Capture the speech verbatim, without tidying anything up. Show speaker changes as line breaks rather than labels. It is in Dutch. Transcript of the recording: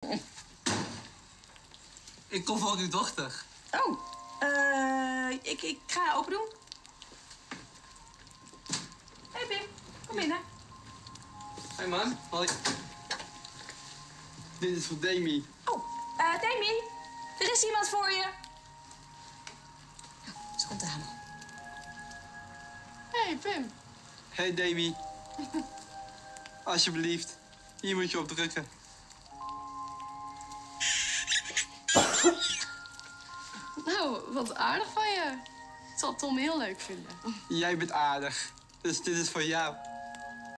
Ik kom van uw dochter.
Oh, uh, ik, ik ga open doen. Hé hey Pim, kom binnen.
Hé hey man, hoi. Dit is voor Demi.
Oh, uh, Demi, er is iemand voor je. Oh, ze komt eraan.
Hé hey Pim.
Hé hey Demi. Alsjeblieft, hier moet je op drukken.
Nou, wat aardig van je. Dat zal Tom heel leuk vinden.
Jij bent aardig, dus dit is voor jou.